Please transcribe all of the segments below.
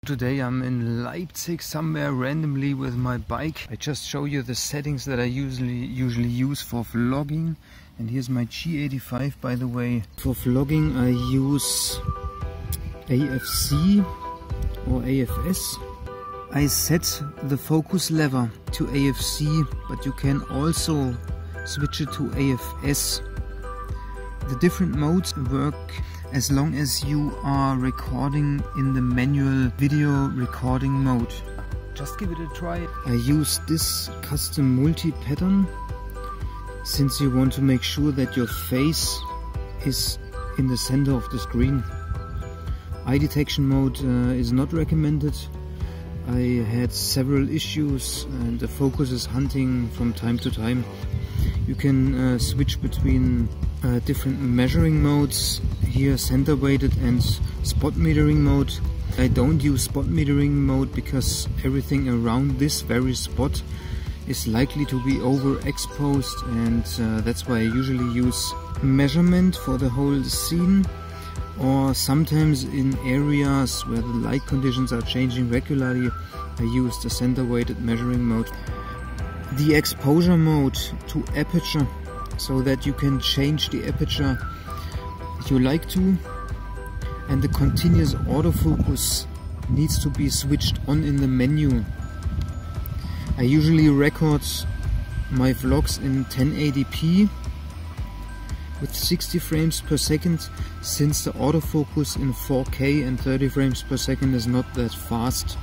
Today I'm in Leipzig somewhere randomly with my bike. I just show you the settings that I usually use for vlogging. And here's my G85, by the way. For vlogging I use AFC or AFS. I set the focus lever to AFC, but you can also switch it to AFS. The different modes work as long as you are recording in the manual video recording mode. Just give it a try. I use this custom multi-pattern since you want to make sure that your face is in the center of the screen. Eye detection mode is not recommended. I had several issues and the focus is hunting from time to time. You can switch between different measuring modes. Here center weighted and spot metering mode. I don't use spot metering mode because everything around this very spot is likely to be overexposed, and that's why I usually use measurement for the whole scene, or sometimes in areas where the light conditions are changing regularly I use the center weighted measuring mode. The exposure mode to aperture, so that you can change the aperture you like to, and the continuous autofocus needs to be switched on in the menu. I usually record my vlogs in 1080p with 60 frames per second, since the autofocus in 4K and 30 frames per second is not that fast.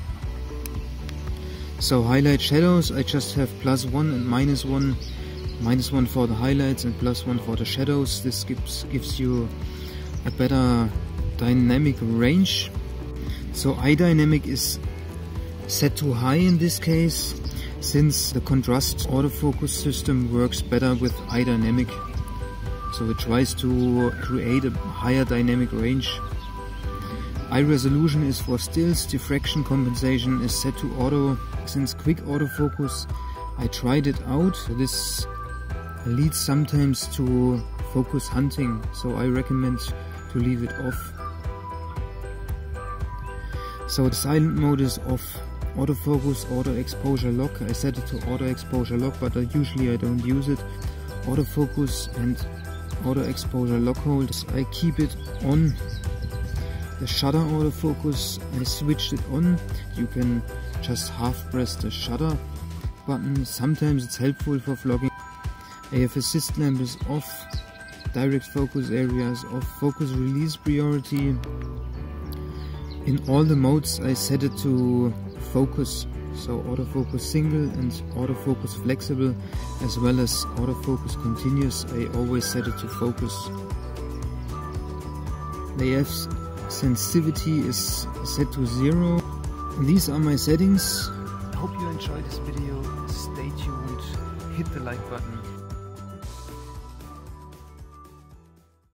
So highlight shadows, I just have +1 and -1. -1 for the highlights and +1 for the shadows. This gives you a better dynamic range. So eye dynamic is set to high in this case, since the contrast autofocus system works better with eye dynamic. So it tries to create a higher dynamic range. Eye resolution is for stills. Diffraction compensation is set to auto. Since quick autofocus, I tried it out. This leads sometimes to focus hunting, so I recommend to leave it off. So the silent mode is off. Autofocus, auto exposure lock. I set it to auto exposure lock, but usually I don't use it. Autofocus and auto exposure lock holds, I keep it on. The shutter autofocus, I switched it on. You can just half press the shutter button. Sometimes it's helpful for vlogging. AF assist lamp is off. Direct focus area is off. Focus release priority. In all the modes I set it to focus. So autofocus single and autofocus flexible, as well as autofocus continuous. I always set it to focus. The AF sensitivity is set to 0. These are my settings. I hope you enjoyed this video. Stay tuned. Hit the like button.